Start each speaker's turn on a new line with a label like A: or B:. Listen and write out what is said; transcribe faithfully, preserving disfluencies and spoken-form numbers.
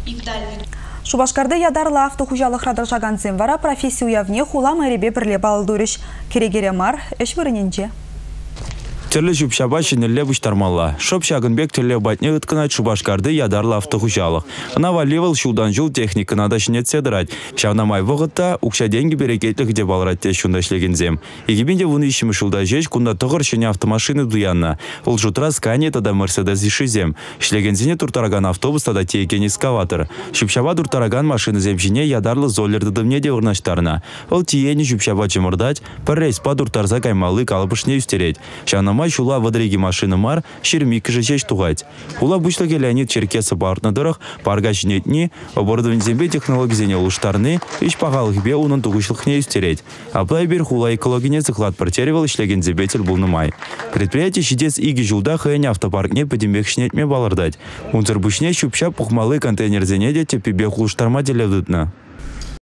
A: Шубашкарды ядарлы автохужалық радыршаганцен вара профессия уявне хула мэребе бірле балдурыш. Керегере мар, эш вырыненже.
B: Терлі жүпшаба шынерле бұштармалла. Шоп шагынбек терле батне ұткынат Шубашкарды ядарлы автохужалық. Ынава левел шулдан жул техника нада шынет седырать. Шавнамай вғытта ұқша деньги берекетлік де балратте шунда шлегензем. Егебенде вуны ишімі шулда жеш, кунда тұғыр шыне автомашины дуянна. Ол жутра скане тада Мерседес ишизем. Шлегензене туртараган автобус тада тейкен эскаватор. Жүпшаба туртараган машины земжине ядарлы золлерді дымне де урнаштарына. Ол тиені жүпшаба чымырдать, пір рейспа туртарза каймалы калыбышне үстереть. Шавнамай шула вадреги машины мар, шермик жечеш тугать. Хула бучлаге Леонид Черкеса бартнадырых, паргач нетни, оборудован зембе технологизене улуштарны, иш пағалық бе унын тугышлықне үстереть. Аплай бер хула экологине цыклад партеревал ишлеген зебетель булнымай. Предприятие шидец иги жулда хэне автопаркне подембек шнетме балардать. Унцер бушне щупща пухмалы контейнер зенеде тепебе хулуштарма делевдытна.